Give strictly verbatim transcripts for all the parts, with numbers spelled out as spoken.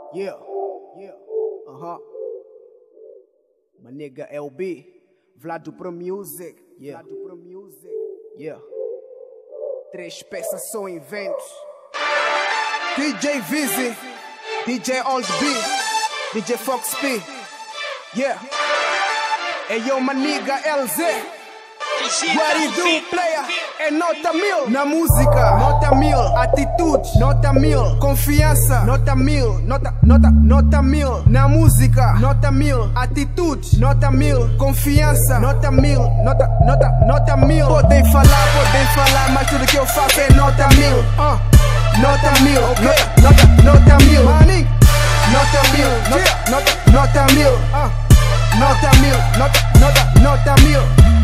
Yeah, yeah, uh-huh. My nigga L B, Vlado Pro Music, yeah, Vlado Pro Music, yeah. Três peças são inventos. D J Vizzy, D J Old B, D J Fox P, yeah. Hey yo, my nigga L Z, what you do, player? É nota mil na música, nota mil, atitude, nota mil, confiança, nota mil, nota, nota, nota mil na música, nota mil, atitude, nota mil, confiança, nota mil, nota, nota, nota mil. Podem falar, podem falar, mas tudo que eu faço é nota mil, uh, nota mil, okay. nota, nota, nota mil, maninho, nota mil, nota, nota, nota mil, uh, nota mil, nota, nota, nota mil.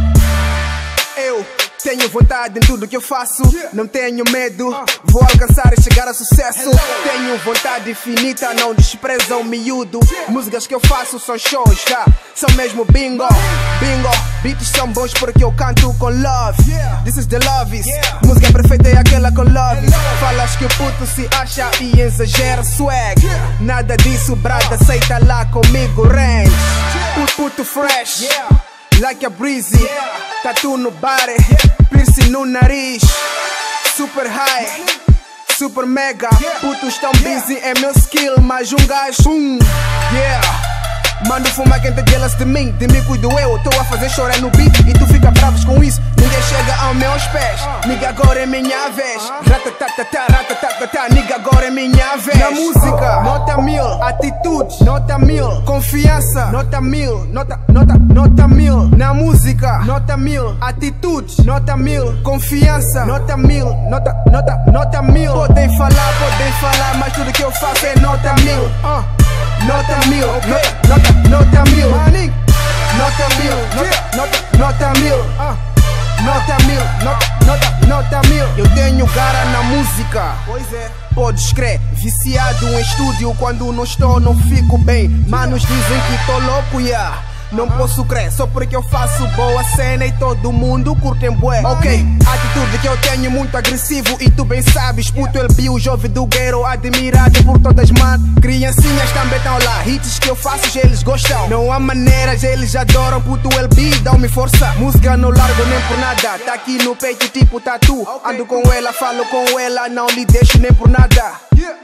Eu tenho vontade em tudo que eu faço, não tenho medo, vou alcançar e chegar a sucesso. Tenho vontade infinita, não desprezo o miúdo. Músicas que eu faço são shows, yeah. São mesmo bingo, bingo. Beats são bons porque eu canto com love. This is the loves, música perfeita é aquela com love. Falas que o puto se acha e exagera swag. Nada disso, brada, aceita lá comigo, range. Puto, puto fresh, like a breezy. Tatu no body, piercing no nariz. Super high, super mega. Putos tão busy, é meu skill, mas um gajo, um, yeah. Mando fumar quem te jealous de mim, de mim cuido eu. Tô a fazer chorar no beat e tu fica bravos com isso. Ninguém chega aos meus pés, nigga, agora é minha vez. Ratatatata, ratatatata, nigga, agora é minha vez. Na música, nota mil, atitude, nota mil, confiança, nota mil, nota, nota, nota mil. Na música, nota mil, atitude, nota mil, confiança, nota mil, nota, nota, nota mil. Podem falar, podem falar, mas tudo que eu faço é nota mil, uh. Nota mil, okay. nota, nota, nota mil, maninho. Nota mil, nota, nota, nota mil, uh. Nota mil, nota, nota, nota mil. Eu tenho cara na música, pois é. Podes crer, viciado em estúdio. Quando não estou não fico bem. Manos dizem que tô louco, yeah. Não posso crer, só porque eu faço boa cena e todo mundo curte bué. Ok, atitude que eu tenho muito agressivo e tu bem sabes. Puto L B, o jovem do gueiro, admirado por todas man. Criancinhas também estão lá, hits que eu faço eles gostam. Não há maneiras, eles adoram. Puto L B, dão-me força. Música não largo nem por nada, tá aqui no peito tipo tatu. Ando com ela, falo com ela, não lhe deixo nem por nada.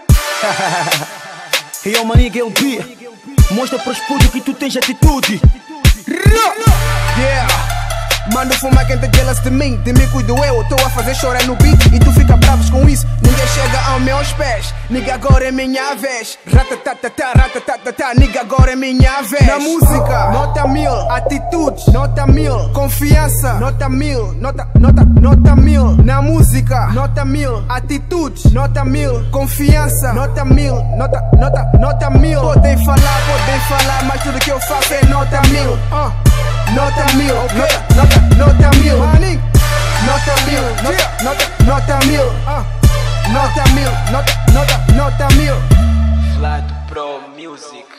Hey yo, maniga L B, mostra pros putos que tu tens atitude. Yeah, mando fumar quem te jealous de mim, de mim cuido eu. Tô a fazer chorar no beat e tu fica bravos com isso. Ninguém chega aos meus pés, nigga, agora é minha vez. Ratatatata, ratatatata, nigga, agora é minha vez. Na música, nota mil, atitude, nota mil, confiança, nota mil, nota, nota, nota mil. Na música, nota mil, atitude, nota mil, confiança, nota mil, nota, nota, nota mil. Podem falar, podem falar, mas tudo que eu faço é nota mil, uh. Nota mil, okay. nota, nota, nota mil, maninho. Nota mil, nota, nota, nota mil, uh. Nota mil, nota, nota, nota mil. Vlado Pro Music.